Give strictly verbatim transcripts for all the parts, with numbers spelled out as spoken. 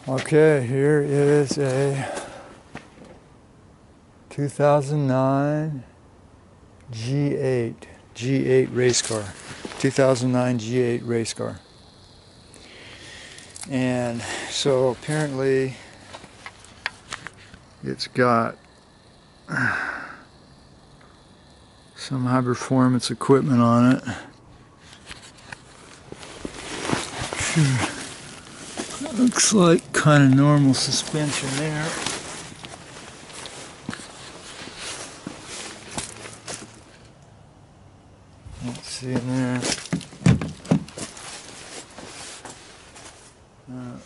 Okay, here is a two thousand nine G eight, G eight race car, two thousand nine G eight race car. And so apparently it's got some high performance equipment on it. Sure. Looks like kind of normal suspension there. Let's see in there. Uh,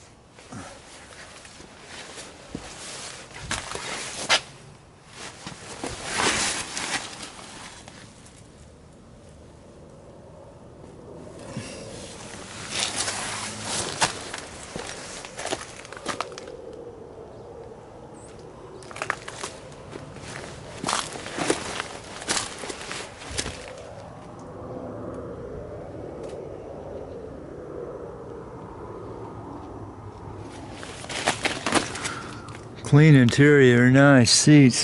Clean interior, nice seats.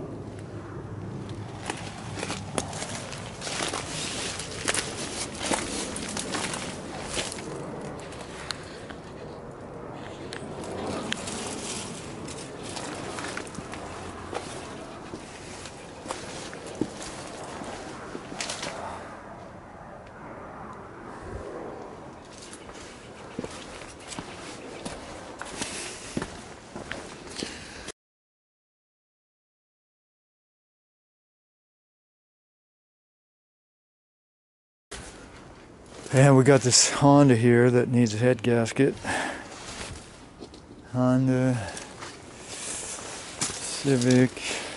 And we got this Honda here that needs a head gasket. Honda Civic.